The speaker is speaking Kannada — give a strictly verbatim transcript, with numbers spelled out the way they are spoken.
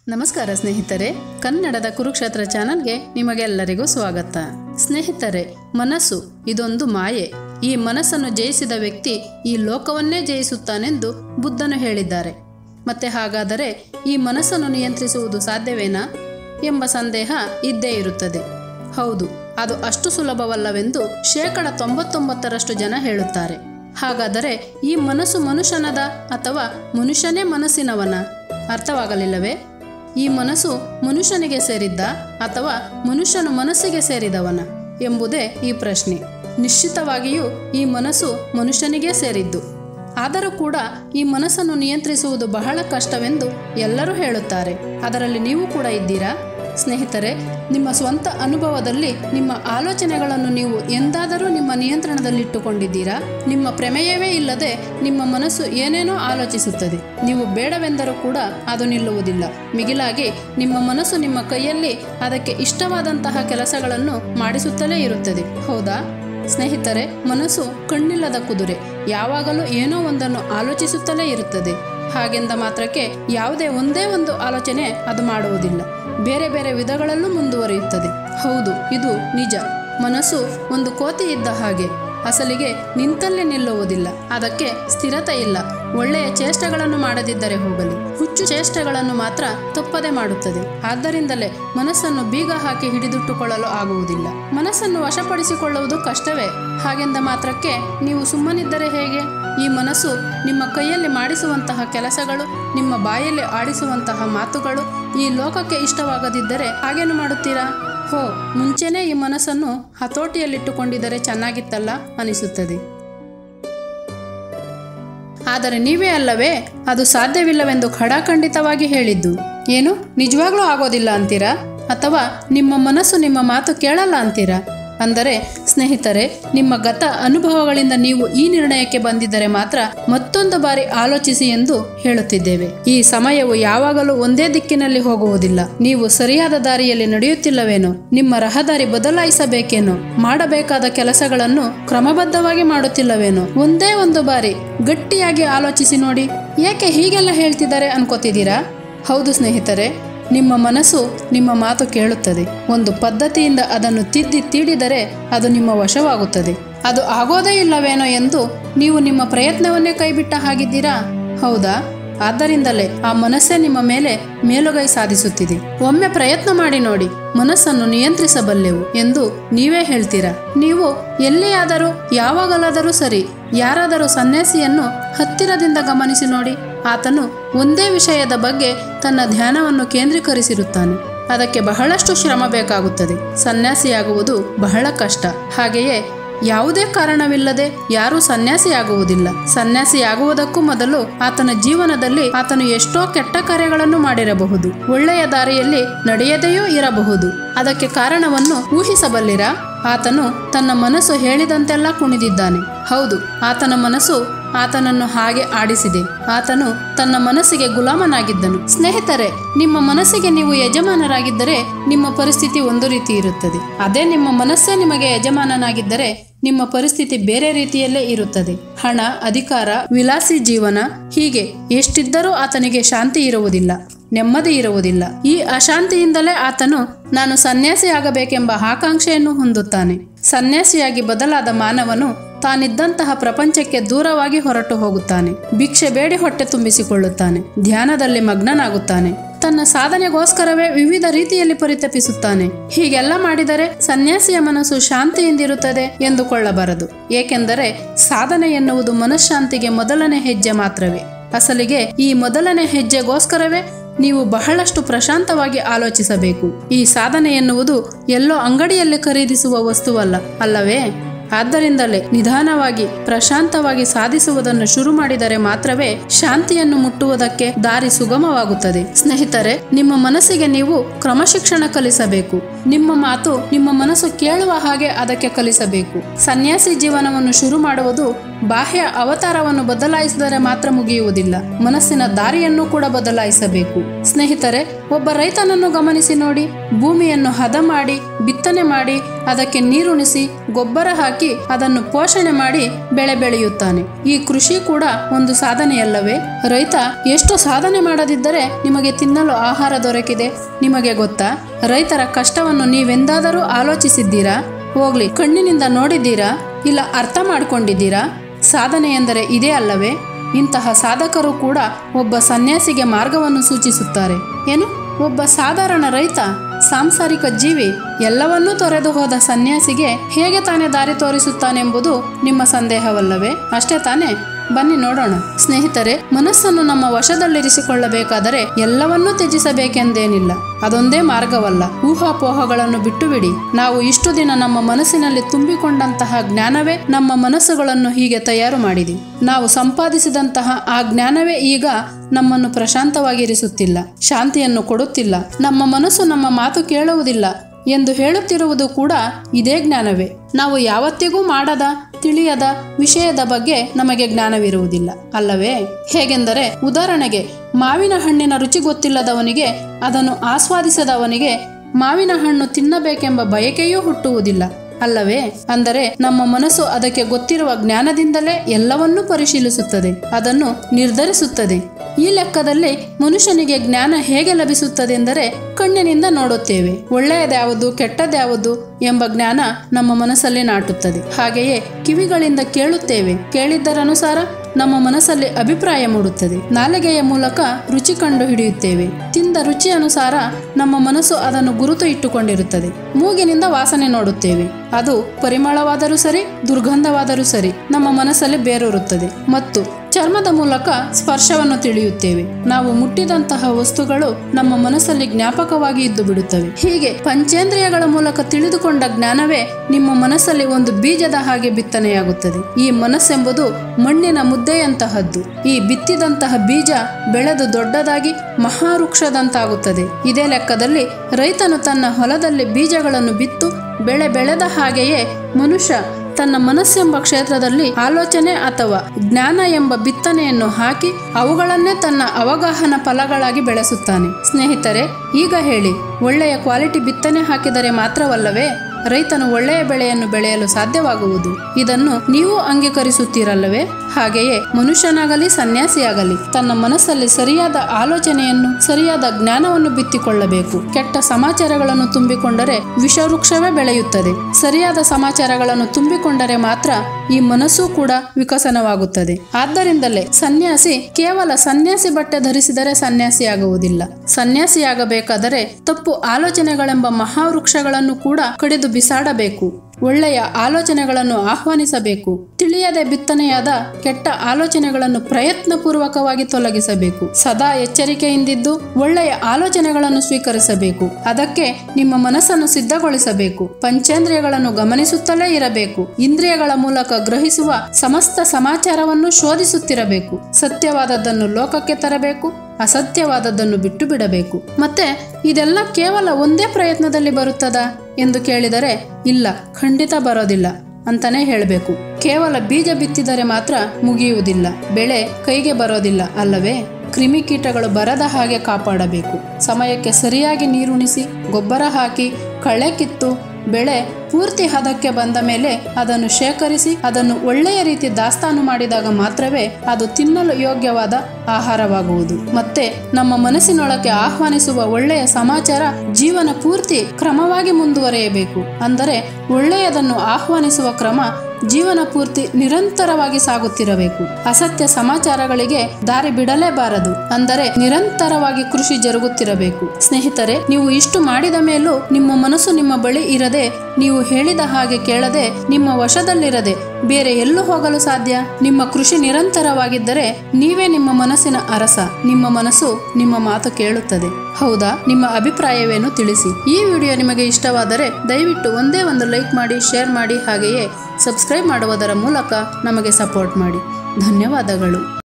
ನಮಸ್ಕಾರ ಸ್ನೇಹಿತರೆ, ಕನ್ನಡದ ಕುರುಕ್ಷೇತ್ರ ಚಾನಲ್ಗೆ ನಿಮಗೆಲ್ಲರಿಗೂ ಸ್ವಾಗತ. ಸ್ನೇಹಿತರೆ, ಮನಸ್ಸು ಇದೊಂದು ಮಾಯೆ. ಈ ಮನಸ್ಸನ್ನು ಜಯಿಸಿದ ವ್ಯಕ್ತಿ ಈ ಲೋಕವನ್ನೇ ಜಯಿಸುತ್ತಾನೆಂದು ಬುದ್ಧನು ಹೇಳಿದ್ದಾರೆ. ಮತ್ತೆ ಹಾಗಾದರೆ ಈ ಮನಸ್ಸನ್ನು ನಿಯಂತ್ರಿಸುವುದು ಸಾಧ್ಯವೇನಾ ಎಂಬ ಸಂದೇಹ ಇದ್ದೇ ಇರುತ್ತದೆ. ಹೌದು, ಅದು ಅಷ್ಟು ಸುಲಭವಲ್ಲವೆಂದು ಶೇಕಡ ತೊಂಬತ್ತೊಂಬತ್ತರಷ್ಟು ಜನ ಹೇಳುತ್ತಾರೆ. ಹಾಗಾದರೆ ಈ ಮನಸ್ಸು ಮನುಷ್ಯನದ ಅಥವಾ ಮನುಷ್ಯನೇ ಮನಸ್ಸಿನವನ? ಅರ್ಥವಾಗಲಿಲ್ಲವೇ? ಈ ಮನಸ್ಸು ಮನುಷ್ಯನಿಗೆ ಸೇರಿದ್ದ ಅಥವಾ ಮನುಷ್ಯನು ಮನಸ್ಸಿಗೆ ಸೇರಿದವನ ಎಂಬುದೇ ಈ ಪ್ರಶ್ನೆ. ನಿಶ್ಚಿತವಾಗಿಯೂ ಈ ಮನಸ್ಸು ಮನುಷ್ಯನಿಗೆ ಸೇರಿದ್ದು. ಆದರೂ ಕೂಡ ಈ ಮನಸ್ಸನ್ನು ನಿಯಂತ್ರಿಸುವುದು ಬಹಳ ಕಷ್ಟವೆಂದು ಎಲ್ಲರೂ ಹೇಳುತ್ತಾರೆ. ಅದರಲ್ಲಿ ನೀವು ಕೂಡ ಇದ್ದೀರಾ? ಸ್ನೇಹಿತರೆ, ನಿಮ್ಮ ಸ್ವಂತ ಅನುಭವದಲ್ಲಿ ನಿಮ್ಮ ಆಲೋಚನೆಗಳನ್ನು ನೀವು ಎಂದಾದರೂ ನಿಮ್ಮ ನಿಯಂತ್ರಣದಲ್ಲಿಟ್ಟುಕೊಂಡಿದ್ದೀರಾ? ನಿಮ್ಮ ಪ್ರಮೇಯವೇ ಇಲ್ಲದೆ ನಿಮ್ಮ ಮನಸ್ಸು ಏನೇನೋ ಆಲೋಚಿಸುತ್ತದೆ. ನೀವು ಬೇಡವೆಂದರೂ ಕೂಡ ಅದು ನಿಲ್ಲುವುದಿಲ್ಲ. ಮಿಗಿಲಾಗಿ ನಿಮ್ಮ ಮನಸ್ಸು ನಿಮ್ಮ ಕೈಯಲ್ಲಿ ಅದಕ್ಕೆ ಇಷ್ಟವಾದಂತಹ ಕೆಲಸಗಳನ್ನು ಮಾಡಿಸುತ್ತಲೇ ಇರುತ್ತದೆ. ಹೌದಾ ಸ್ನೇಹಿತರೆ? ಮನಸ್ಸು ಕಣ್ಣಿಲ್ಲದ ಕುದುರೆ, ಯಾವಾಗಲೂ ಏನೋ ಒಂದನ್ನು ಆಲೋಚಿಸುತ್ತಲೇ ಇರುತ್ತದೆ. ಹಾಗೆಂದ ಮಾತ್ರಕ್ಕೆ ಯಾವುದೇ ಒಂದೇ ಒಂದು ಆಲೋಚನೆ ಅದು ಮಾಡುವುದಿಲ್ಲ. ಬೇರೆ ಬೇರೆ ವಿಧಗಳಲ್ಲೂ ಮುಂದುವರಿಯುತ್ತದೆ. ಹೌದು, ಇದು ನಿಜ. ಮನಸ್ಸು ಒಂದು ಕೋತಿ ಇದ್ದ ಹಾಗೆ. ಅಸಲಿಗೆ ನಿಂತಲ್ಲೇ ನಿಲ್ಲುವುದಿಲ್ಲ. ಅದಕ್ಕೆ ಸ್ಥಿರತೆ ಇಲ್ಲ. ಒಳ್ಳೆಯ ಚೇಷ್ಟೆಗಳನ್ನು ಮಾಡದಿದ್ದರೆ ಹೋಗಲಿ, ಹುಚ್ಚು ಚೇಷ್ಟೆಗಳನ್ನು ಮಾತ್ರ ತಪ್ಪದೆ ಮಾಡುತ್ತದೆ. ಆದ್ದರಿಂದಲೇ ಮನಸ್ಸನ್ನು ಬೀಗ ಹಾಕಿ ಹಿಡಿದಿಟ್ಟುಕೊಳ್ಳಲು ಆಗುವುದಿಲ್ಲ. ಮನಸ್ಸನ್ನು ವಶಪಡಿಸಿಕೊಳ್ಳುವುದು ಕಷ್ಟವೇ. ಹಾಗೆಂದ ಮಾತ್ರಕ್ಕೆ ನೀವು ಸುಮ್ಮನಿದ್ದರೆ ಹೇಗೆ? ಈ ಮನಸ್ಸು ನಿಮ್ಮ ಕೈಯಲ್ಲಿ ಮಾಡಿಸುವಂತಹ ಕೆಲಸಗಳು, ನಿಮ್ಮ ಬಾಯಲ್ಲಿ ಆಡಿಸುವಂತಹ ಮಾತುಗಳು ಈ ಲೋಕಕ್ಕೆ ಇಷ್ಟವಾಗದಿದ್ದರೆ ಹಾಗೇನು ಮಾಡುತ್ತೀರಾ? ಹೋ, ಮುಂಚೆನೇ ಈ ಮನಸ್ಸನ್ನು ಹತೋಟಿಯಲ್ಲಿಟ್ಟುಕೊಂಡಿದ್ದರೆ ಚೆನ್ನಾಗಿತ್ತಲ್ಲ ಅನಿಸುತ್ತದೆ. ಆದರೆ ನೀವೇ ಅಲ್ಲವೇ ಅದು ಸಾಧ್ಯವಿಲ್ಲವೆಂದು ಖಡಾಖಂಡಿತವಾಗಿ ಹೇಳಿದ್ದು? ಏನು, ನಿಜವಾಗ್ಲೂ ಆಗೋದಿಲ್ಲ ಅಂತೀರಾ? ಅಥವಾ ನಿಮ್ಮ ಮನಸ್ಸು ನಿಮ್ಮ ಮಾತು ಕೇಳಲ್ಲ ಅಂತೀರಾ? ಅಂದರೆ ಸ್ನೇಹಿತರೆ, ನಿಮ್ಮ ಗತ ಅನುಭವಗಳಿಂದ ನೀವು ಈ ನಿರ್ಣಯಕ್ಕೆ ಬಂದಿದ್ದರೆ ಮಾತ್ರ ಮತ್ತೊಂದು ಬಾರಿ ಆಲೋಚಿಸಿ ಎಂದು ಹೇಳುತ್ತಿದ್ದೇವೆ. ಈ ಸಮಯವು ಯಾವಾಗಲೂ ಒಂದೇ ದಿಕ್ಕಿನಲ್ಲಿ ಹೋಗುವುದಿಲ್ಲ. ನೀವು ಸರಿಯಾದ ದಾರಿಯಲ್ಲಿ ನಡೆಯುತ್ತಿಲ್ಲವೇನೋ? ನಿಮ್ಮ ರಹದಾರಿ ಬದಲಾಯಿಸಬೇಕೇನೋ? ಮಾಡಬೇಕಾದ ಕೆಲಸಗಳನ್ನು ಕ್ರಮಬದ್ಧವಾಗಿ ಮಾಡುತ್ತಿಲ್ಲವೇನೋ? ಒಂದೇ ಒಂದು ಬಾರಿ ಗಟ್ಟಿಯಾಗಿ ಆಲೋಚಿಸಿ ನೋಡಿ. ಏಕೆ ಹೀಗೆಲ್ಲ ಹೇಳ್ತಿದ್ದಾರೆ ಅನ್ಕೋತಿದ್ದೀರಾ? ಹೌದು ಸ್ನೇಹಿತರೆ, ನಿಮ್ಮ ಮನಸ್ಸು ನಿಮ್ಮ ಮಾತು ಕೇಳುತ್ತದೆ. ಒಂದು ಪದ್ಧತಿಯಿಂದ ಅದನ್ನು ತಿದ್ದಿ ತೀಡಿದರೆ ಅದು ನಿಮ್ಮ ವಶವಾಗುತ್ತದೆ. ಅದು ಆಗೋದೇ ಇಲ್ಲವೇನೋ ಎಂದು ನೀವು ನಿಮ್ಮ ಪ್ರಯತ್ನವನ್ನೇ ಕೈಬಿಟ್ಟ ಹಾಗಿದ್ದೀರಾ? ಹೌದಾ? ಆದ್ದರಿಂದಲೇ ಆ ಮನಸ್ಸೇ ನಿಮ್ಮ ಮೇಲೆ ಮೇಲುಗೈ ಸಾಧಿಸುತ್ತಿದೆ. ಒಮ್ಮೆ ಪ್ರಯತ್ನ ಮಾಡಿ ನೋಡಿ, ಮನಸ್ಸನ್ನು ನಿಯಂತ್ರಿಸಬಲ್ಲೆವು ಎಂದು ನೀವೇ ಹೇಳ್ತೀರಾ. ನೀವು ಎಲ್ಲಿಯಾದರೂ ಯಾವಾಗಲಾದರೂ ಸರಿ, ಯಾರಾದರೂ ಸನ್ಯಾಸಿಯನ್ನು ಹತ್ತಿರದಿಂದ ಗಮನಿಸಿ ನೋಡಿ. ಆತನು ಒಂದೇ ವಿಷಯದ ಬಗ್ಗೆ ತನ್ನ ಧ್ಯಾನವನ್ನು ಕೇಂದ್ರೀಕರಿಸಿರುತ್ತಾನೆ. ಅದಕ್ಕೆ ಬಹಳಷ್ಟು ಶ್ರಮ ಬೇಕಾಗುತ್ತದೆ. ಸನ್ಯಾಸಿಯಾಗುವುದು ಬಹಳ ಕಷ್ಟ. ಹಾಗೆಯೇ ಯಾವುದೇ ಕಾರಣವಿಲ್ಲದೆ ಯಾರೂ ಸನ್ಯಾಸಿಯಾಗುವುದಿಲ್ಲ. ಸನ್ಯಾಸಿಯಾಗುವುದಕ್ಕೂ ಮೊದಲು ಆತನ ಜೀವನದಲ್ಲಿ ಆತನು ಎಷ್ಟೋ ಕೆಟ್ಟ ಕಾರ್ಯಗಳನ್ನು ಮಾಡಿರಬಹುದು, ಒಳ್ಳೆಯ ದಾರಿಯಲ್ಲಿ ನಡೆಯದೆಯೂ ಇರಬಹುದು. ಅದಕ್ಕೆ ಕಾರಣವನ್ನು ಊಹಿಸಬಲ್ಲಿರಾ? ಆತನು ತನ್ನ ಮನಸ್ಸು ಹೇಳಿದಂತೆಲ್ಲ ಕುಣಿದಿದ್ದಾನೆ. ಹೌದು, ಆತನ ಮನಸ್ಸು ಆತನನ್ನು ಹಾಗೆ ಆಡಿಸಿದೆ. ಆತನು ತನ್ನ ಮನಸ್ಸಿಗೆ ಗುಲಾಮನಾಗಿದ್ದನು. ಸ್ನೇಹಿತರೆ, ನಿಮ್ಮ ಮನಸ್ಸಿಗೆ ನೀವು ಯಜಮಾನರಾಗಿದ್ದರೆ ನಿಮ್ಮ ಪರಿಸ್ಥಿತಿ ಒಂದು ರೀತಿ ಇರುತ್ತದೆ. ಅದೇ ನಿಮ್ಮ ಮನಸ್ಸೇ ನಿಮಗೆ ಯಜಮಾನನಾಗಿದ್ದರೆ ನಿಮ್ಮ ಪರಿಸ್ಥಿತಿ ಬೇರೆ ರೀತಿಯಲ್ಲೇ ಇರುತ್ತದೆ. ಹಣ, ಅಧಿಕಾರ, ವಿಲಾಸಿ ಜೀವನ, ಹೀಗೆ ಎಷ್ಟಿದ್ದರೂ ಆತನಿಗೆ ಶಾಂತಿ ಇರುವುದಿಲ್ಲ, ನೆಮ್ಮದಿ ಇರುವುದಿಲ್ಲ. ಈ ಅಶಾಂತಿಯಿಂದಲೇ ಆತನು ನಾನು ಸನ್ಯಾಸಿ ಆಗಬೇಕೆಂಬ ಆಕಾಂಕ್ಷೆಯನ್ನು ಹೊಂದುತ್ತಾನೆ. ಸನ್ಯಾಸಿಯಾಗಿ ಬದಲಾದ ಮಾನವನು ತಾನಿದ್ದಂತಹ ಪ್ರಪಂಚಕ್ಕೆ ದೂರವಾಗಿ ಹೊರಟು ಹೋಗುತ್ತಾನೆ. ಭಿಕ್ಷೆ ಬೇಡಿ ಹೊಟ್ಟೆ ತುಂಬಿಸಿಕೊಳ್ಳುತ್ತಾನೆ. ಧ್ಯಾನದಲ್ಲಿ ಮಗ್ನನಾಗುತ್ತಾನೆ. ತನ್ನ ಸಾಧನೆಗೋಸ್ಕರವೇ ವಿವಿಧ ರೀತಿಯಲ್ಲಿ ಪರಿತಪಿಸುತ್ತಾನೆ. ಹೀಗೆಲ್ಲ ಮಾಡಿದರೆ ಸನ್ಯಾಸಿಯ ಮನಸ್ಸು ಶಾಂತಿಯಿಂದಿರುತ್ತದೆ ಎಂದುಕೊಳ್ಳಬಾರದು. ಏಕೆಂದರೆ ಸಾಧನೆ ಎನ್ನುವುದು ಮನಃಶಾಂತಿಗೆ ಮೊದಲನೇ ಹೆಜ್ಜೆ ಮಾತ್ರವೇ. ಅಸಲಿಗೆ ಈ ಮೊದಲನೇ ಹೆಜ್ಜೆಗೋಸ್ಕರವೇ ನೀವು ಬಹಳಷ್ಟು ಪ್ರಶಾಂತವಾಗಿ ಆಲೋಚಿಸಬೇಕು. ಈ ಸಾಧನೆ ಎನ್ನುವುದು ಎಲ್ಲೋ ಅಂಗಡಿಯಲ್ಲಿ ಖರೀದಿಸುವ ವಸ್ತುವಲ್ಲ, ಅಲ್ಲವೇ? ಆದ್ದರಿಂದಲೇ ನಿಧಾನವಾಗಿ ಪ್ರಶಾಂತವಾಗಿ ಸಾಧಿಸುವುದನ್ನು ಶುರು ಮಾಡಿದರೆ ಮಾತ್ರವೇ ಶಾಂತಿಯನ್ನು ಮುಟ್ಟುವುದಕ್ಕೆ ದಾರಿ ಸುಗಮವಾಗುತ್ತದೆ. ಸ್ನೇಹಿತರೆ, ನಿಮ್ಮ ಮನಸ್ಸಿಗೆ ನೀವು ಕ್ರಮಶಿಕ್ಷಣ ಕಲಿಸಬೇಕು. ನಿಮ್ಮ ಮಾತು ನಿಮ್ಮ ಮನಸ್ಸು ಕೇಳುವ ಹಾಗೆ ಅದಕ್ಕೆ ಕಲಿಸಬೇಕು. ಸನ್ಯಾಸಿ ಜೀವನವನ್ನು ಶುರು ಮಾಡುವುದು ಬಾಹ್ಯ ಅವತಾರವನ್ನು ಬದಲಾಯಿಸಿದರೆ ಮಾತ್ರ ಮುಗಿಯುವುದಿಲ್ಲ, ಮನಸ್ಸಿನ ದಾರಿಯನ್ನು ಕೂಡ ಬದಲಾಯಿಸಬೇಕು. ಸ್ನೇಹಿತರೆ, ಒಬ್ಬ ರೈತನನ್ನು ಗಮನಿಸಿ ನೋಡಿ. ಭೂಮಿಯನ್ನು ಹದ ಮಾಡಿ ಬಿತ್ತನೆ ಮಾಡಿ ಅದಕ್ಕೆ ನೀರುಣಿಸಿ ಗೊಬ್ಬರ ಹಾಕಿ ಅದನ್ನು ಪೋಷಣೆ ಮಾಡಿ ಬೆಳೆ ಬೆಳೆಯುತ್ತಾನೆ. ಈ ಕೃಷಿ ಕೂಡ ಒಂದು ಸಾಧನೆಯಲ್ಲವೇ? ರೈತ ಎಷ್ಟು ಸಾಧನೆ ಮಾಡದಿದ್ದರೆ ನಿಮಗೆ ತಿನ್ನಲು ಆಹಾರ ದೊರಕಿದೆ ನಿಮಗೆ ಗೊತ್ತಾ? ರೈತರ ಕಷ್ಟವನ್ನು ನೀವೆಂದಾದರೂ ಆಲೋಚಿಸಿದ್ದೀರಾ? ಹೋಗ್ಲಿ, ಕಣ್ಣಿನಿಂದ ನೋಡಿದ್ದೀರಾ? ಇಲ್ಲ ಅರ್ಥ ಮಾಡ್ಕೊಂಡಿದ್ದೀರಾ? ಸಾಧನೆ ಎಂದರೆ ಇದೇ ಅಲ್ಲವೇ? ಇಂತಹ ಸಾಧಕರು ಕೂಡ ಒಬ್ಬ ಸನ್ಯಾಸಿಗೆ ಮಾರ್ಗವನ್ನು ಸೂಚಿಸುತ್ತಾರೆ. ಏನು? ಒಬ್ಬ ಸಾಧಾರಣ ರೈತ, ಸಾಂಸಾರಿಕ ಜೀವಿ, ಎಲ್ಲವನ್ನೂ ತೊರೆದು ಹೋದ ಸನ್ಯಾಸಿಗೆ ಹೇಗೆ ತಾನೇ ದಾರಿ ತೋರಿಸುತ್ತಾನೆಂಬುದು ನಿಮ್ಮ ಸಂದೇಹವಲ್ಲವೇ? ಅಷ್ಟೇ ತಾನೇ? ಬನ್ನಿ ನೋಡೋಣ. ಸ್ನೇಹಿತರೆ, ಮನಸ್ಸನ್ನು ನಮ್ಮ ವಶದಲ್ಲಿರಿಸಿಕೊಳ್ಳಬೇಕಾದರೆ ಎಲ್ಲವನ್ನೂ ತ್ಯಜಿಸಬೇಕೆಂದೇನಿಲ್ಲ. ಅದೊಂದೇ ಮಾರ್ಗವಲ್ಲ. ಊಹಾಪೋಹಗಳನ್ನು ಬಿಟ್ಟು ಬಿಡಿ. ನಾವು ಇಷ್ಟು ದಿನ ನಮ್ಮ ಮನಸ್ಸಿನಲ್ಲಿ ತುಂಬಿಕೊಂಡಂತಹ ಜ್ಞಾನವೇ ನಮ್ಮ ಮನಸ್ಸುಗಳನ್ನು ಹೀಗೆ ತಯಾರು ಮಾಡಿದೆ. ನಾವು ಸಂಪಾದಿಸಿದಂತಹ ಆ ಜ್ಞಾನವೇ ಈಗ ನಮ್ಮನ್ನು ಪ್ರಶಾಂತವಾಗಿರಿಸುತ್ತಿಲ್ಲ, ಶಾಂತಿಯನ್ನು ಕೊಡುತ್ತಿಲ್ಲ. ನಮ್ಮ ಮನಸ್ಸು ನಮ್ಮ ಮಾತು ಕೇಳುವುದಿಲ್ಲ ಎಂದು ಹೇಳುತ್ತಿರುವುದು ಕೂಡ ಇದೇ ಜ್ಞಾನವೇ. ನಾವು ಯಾವತ್ತಿಗೂ ಮಾಡದ ತಿಳಿಯದ ವಿಷಯದ ಬಗ್ಗೆ ನಮಗೆ ಜ್ಞಾನವಿರುವುದಿಲ್ಲ ಅಲ್ಲವೇ? ಹೇಗೆಂದರೆ, ಉದಾಹರಣೆಗೆ, ಮಾವಿನ ಹಣ್ಣಿನ ರುಚಿ ಗೊತ್ತಿಲ್ಲದವನಿಗೆ, ಅದನ್ನು ಆಸ್ವಾದಿಸದವನಿಗೆ ಮಾವಿನ ಹಣ್ಣು ತಿನ್ನಬೇಕೆಂಬ ಬಯಕೆಯೂ ಹುಟ್ಟುವುದಿಲ್ಲ ಅಲ್ಲವೇ? ಅಂದರೆ ನಮ್ಮ ಮನಸ್ಸು ಅದಕ್ಕೆ ಗೊತ್ತಿರುವ ಜ್ಞಾನದಿಂದಲೇ ಎಲ್ಲವನ್ನೂ ಪರಿಶೀಲಿಸುತ್ತದೆ, ಅದನ್ನು ನಿರ್ಧರಿಸುತ್ತದೆ. ಈ ಲೆಕ್ಕದಲ್ಲಿ ಮನುಷ್ಯನಿಗೆ ಜ್ಞಾನ ಹೇಗೆ ಲಭಿಸುತ್ತದೆ ಎಂದರೆ, ಕಣ್ಣಿನಿಂದ ನೋಡುತ್ತೇವೆ. ಒಳ್ಳೆಯದ್ಯಾವುದು ಕೆಟ್ಟದ್ಯಾವುದು ಎಂಬ ಜ್ಞಾನ ನಮ್ಮ ಮನಸ್ಸಲ್ಲಿ ನಾಟುತ್ತದೆ. ಹಾಗೆಯೇ ಕಿವಿಗಳಿಂದ ಕೇಳುತ್ತೇವೆ. ಕೇಳಿದ್ದರನುಸಾರ ನಮ್ಮ ಮನಸ್ಸಲ್ಲಿ ಅಭಿಪ್ರಾಯ ಮೂಡುತ್ತದೆ. ನಾಲಿಗೆಯ ಮೂಲಕ ರುಚಿ ಕಂಡು ಹಿಡಿಯುತ್ತೇವೆ. ತಿಂದ ರುಚಿ ಅನುಸಾರ ನಮ್ಮ ಮನಸ್ಸು ಅದನ್ನು ಗುರುತು ಇಟ್ಟುಕೊಂಡಿರುತ್ತದೆ. ಮೂಗಿನಿಂದ ವಾಸನೆ ನೋಡುತ್ತೇವೆ. ಅದು ಪರಿಮಳವಾದರೂ ಸರಿ, ದುರ್ಗಂಧವಾದರೂ ಸರಿ, ನಮ್ಮ ಮನಸ್ಸಲ್ಲಿ ಬೇರೂರುತ್ತದೆ. ಮತ್ತು ಚರ್ಮದ ಮೂಲಕ ಸ್ಪರ್ಶವನ್ನು ತಿಳಿಯುತ್ತೇವೆ. ನಾವು ಮುಟ್ಟಿದಂತಹ ವಸ್ತುಗಳು ನಮ್ಮ ಮನಸ್ಸಲ್ಲಿ ಜ್ಞಾಪಕವಾಗಿ ಇದ್ದು ಬಿಡುತ್ತವೆ. ಹೀಗೆ ಪಂಚೇಂದ್ರಿಯಗಳ ಮೂಲಕ ತಿಳಿದುಕೊಂಡ ಜ್ಞಾನವೇ ನಿಮ್ಮ ಮನಸ್ಸಲ್ಲಿ ಒಂದು ಬೀಜದ ಹಾಗೆ ಬಿತ್ತನೆಯಾಗುತ್ತದೆ. ಈ ಮನಸ್ಸೆಂಬುದು ಮಣ್ಣಿನ ಮುದ್ದೆಯಂತಹದ್ದು. ಈ ಬಿತ್ತಿದಂತಹ ಬೀಜ ಬೆಳೆದು ದೊಡ್ಡದಾಗಿ ಮಹಾವೃಕ್ಷದಂತಾಗುತ್ತದೆ. ಇದೇ ಲೆಕ್ಕದಲ್ಲಿ ರೈತನು ತನ್ನ ಹೊಲದಲ್ಲಿ ಬೀಜಗಳನ್ನು ಬಿತ್ತು ಬೆಳೆ ಬೆಳೆದ ಹಾಗೆಯೇ ಮನುಷ್ಯ ತನ್ನ ಮನಸ್ಸೆಂಬ ಕ್ಷೇತ್ರದಲ್ಲಿ ಆಲೋಚನೆ ಅಥವಾ ಜ್ಞಾನ ಎಂಬ ಬಿತ್ತನೆಯನ್ನು ಹಾಕಿ ಅವುಗಳನ್ನೇ ತನ್ನ ಅವಗಾಹನ ಫಲಗಳಾಗಿ ಬೆಳೆಸುತ್ತಾನೆ. ಸ್ನೇಹಿತರೆ, ಈಗ ಹೇಳಿ, ಒಳ್ಳೆಯ ಕ್ವಾಲಿಟಿ ಬಿತ್ತನೆ ಹಾಕಿದರೆ ಮಾತ್ರವಲ್ಲವೇ ರೈತನು ಒಳ್ಳೆಯ ಬೆಳೆಯನ್ನು ಬೆಳೆಯಲು ಸಾಧ್ಯವಾಗುವುದು? ಇದನ್ನು ನೀವು ಅಂಗೀಕರಿಸುತ್ತೀರಲ್ಲವೇ? ಹಾಗೆಯೇ ಮನುಷ್ಯನಾಗಲಿ ಸನ್ಯಾಸಿಯಾಗಲಿ ತನ್ನ ಮನಸ್ಸಲ್ಲಿ ಸರಿಯಾದ ಆಲೋಚನೆಯನ್ನು ಸರಿಯಾದ ಜ್ಞಾನವನ್ನು ಬಿತ್ತಿಕೊಳ್ಳಬೇಕು. ಕೆಟ್ಟ ಸಮಾಚಾರಗಳನ್ನು ತುಂಬಿಕೊಂಡರೆ ವಿಷವೃಕ್ಷವೇ ಬೆಳೆಯುತ್ತದೆ. ಸರಿಯಾದ ಸಮಾಚಾರಗಳನ್ನು ತುಂಬಿಕೊಂಡರೆ ಮಾತ್ರ ಈ ಮನಸ್ಸು ಕೂಡ ವಿಕಸನವಾಗುತ್ತದೆ. ಆದ್ದರಿಂದಲೇ ಸನ್ಯಾಸಿ ಕೇವಲ ಸನ್ಯಾಸಿ ಬಟ್ಟೆ ಧರಿಸಿದರೆ ಸನ್ಯಾಸಿಯಾಗುವುದಿಲ್ಲ. ಸನ್ಯಾಸಿಯಾಗಬೇಕಾದರೆ ತಪ್ಪು ಆಲೋಚನೆಗಳೆಂಬ ಮಹಾವೃಕ್ಷಗಳನ್ನು ಕೂಡ ಕಡಿದು ಬಿಸಾಡಬೇಕು. ಒಳ್ಳೆಯ ಆಲೋಚನೆಗಳನ್ನು ಆಹ್ವಾನಿಸಬೇಕು. ತಿಳಿಯದೆ ಬಿತ್ತನೆಯಾದ ಕೆಟ್ಟ ಆಲೋಚನೆಗಳನ್ನು ಪ್ರಯತ್ನಪೂರ್ವಕವಾಗಿ ತೊಲಗಿಸಬೇಕು. ಸದಾ ಎಚ್ಚರಿಕೆಯಿಂದಿದ್ದು ಒಳ್ಳೆಯ ಆಲೋಚನೆಗಳನ್ನು ಸ್ವೀಕರಿಸಬೇಕು. ಅದಕ್ಕೆ ನಿಮ್ಮ ಮನಸ್ಸನ್ನು ಸಿದ್ಧಗೊಳಿಸಬೇಕು. ಪಂಚೇಂದ್ರಿಯಗಳನ್ನು ಗಮನಿಸುತ್ತಲೇ ಇರಬೇಕು. ಇಂದ್ರಿಯಗಳ ಮೂಲಕ ಗ್ರಹಿಸುವ ಸಮಸ್ತ ಸಮಾಚಾರವನ್ನು ಶೋಧಿಸುತ್ತಿರಬೇಕು. ಸತ್ಯವಾದದ್ದನ್ನು ಲೋಕಕ್ಕೆ ತರಬೇಕು, ಅಸತ್ಯವಾದದ್ದನ್ನು ಬಿಟ್ಟು ಬಿಡಬೇಕು. ಮತ್ತೆ ಇದೆಲ್ಲ ಕೇವಲ ಒಂದೇ ಪ್ರಯತ್ನದಲ್ಲಿ ಬರುತ್ತದಾ ಎಂದು ಕೇಳಿದರೆ ಇಲ್ಲ, ಖಂಡಿತ ಬರೋದಿಲ್ಲ ಅಂತಾನೆ ಹೇಳಬೇಕು. ಕೇವಲ ಬೀಜ ಬಿತ್ತಿದರೆ ಮಾತ್ರ ಮುಗಿಯುವುದಿಲ್ಲ, ಬೆಳೆ ಕೈಗೆ ಬರೋದಿಲ್ಲ ಅಲ್ಲವೇ? ಕ್ರಿಮಿಕೀಟಗಳು ಬರದ ಹಾಗೆ ಕಾಪಾಡಬೇಕು. ಸಮಯಕ್ಕೆ ಸರಿಯಾಗಿ ನೀರುಣಿಸಿ ಗೊಬ್ಬರ ಹಾಕಿ ಕಳೆ ಕಿತ್ತು ಬೆಳೆ ಪೂರ್ತಿ ಹದಕ್ಕೆ ಬಂದ ಮೇಲೆ ಅದನ್ನು ಶೇಖರಿಸಿ ಅದನ್ನು ಒಳ್ಳೆಯ ರೀತಿ ದಾಸ್ತಾನು ಮಾಡಿದಾಗ ಮಾತ್ರವೇ ಅದು ತಿನ್ನಲು ಯೋಗ್ಯವಾದ ಆಹಾರವಾಗುವುದು. ಮತ್ತೆ ನಮ್ಮ ಮನಸ್ಸಿನೊಳಗೆ ಆಹ್ವಾನಿಸುವ ಒಳ್ಳೆಯ ಸಮಾಚಾರ ಜೀವನ ಪೂರ್ತಿ ಕ್ರಮವಾಗಿ ಮುಂದುವರಿಯಬೇಕು. ಅಂದರೆ ಒಳ್ಳೆಯದನ್ನು ಆಹ್ವಾನಿಸುವ ಕ್ರಮ ಜೀವನ ಪೂರ್ತಿ ನಿರಂತರವಾಗಿ ಸಾಗುತ್ತಿರಬೇಕು. ಅಸತ್ಯ ಸಮಾಚಾರಗಳಿಗೆ ದಾರಿ ಬಿಡಲೇಬಾರದು. ಅಂದರೆ ನಿರಂತರವಾಗಿ ಕೃಷಿ ಜರುಗುತ್ತಿರಬೇಕು. ಸ್ನೇಹಿತರೆ, ನೀವು ಇಷ್ಟು ಮಾಡಿದ ಮೇಲೂ ನಿಮ್ಮ ಮನಸ್ಸು ನಿಮ್ಮ ಬಳಿ ಇರದೆ, ನೀವು ಹೇಳಿದ ಹಾಗೆ ಕೇಳದೆ, ನಿಮ್ಮ ವಶದಲ್ಲಿರದೆ ಬೇರೆ ಎಲ್ಲೂ ಹೋಗಲು ಸಾಧ್ಯ? ನಿಮ್ಮ ಕೃಷಿ ನಿರಂತರವಾಗಿದ್ದರೆ ನೀವೇ ನಿಮ್ಮ ಮನಸ್ಸಿನ ಅರಸ. ನಿಮ್ಮ ಮನಸ್ಸು ನಿಮ್ಮ ಮಾತು ಕೇಳುತ್ತದೆ. ಹೌದಾ? ನಿಮ್ಮ ಅಭಿಪ್ರಾಯವೇನು ತಿಳಿಸಿ. ಈ ವಿಡಿಯೋ ನಿಮಗೆ ಇಷ್ಟವಾದರೆ ದಯವಿಟ್ಟು ಒಂದೇ ಒಂದು ಲೈಕ್ ಮಾಡಿ, ಶೇರ್ ಮಾಡಿ, ಹಾಗೆಯೇ ಸಬ್ಸ್ಕ್ರೈಬ್ ಮಾಡುವುದರ ಮೂಲಕ ನಮಗೆ ಸಪೋರ್ಟ್ ಮಾಡಿ. ಧನ್ಯವಾದಗಳು.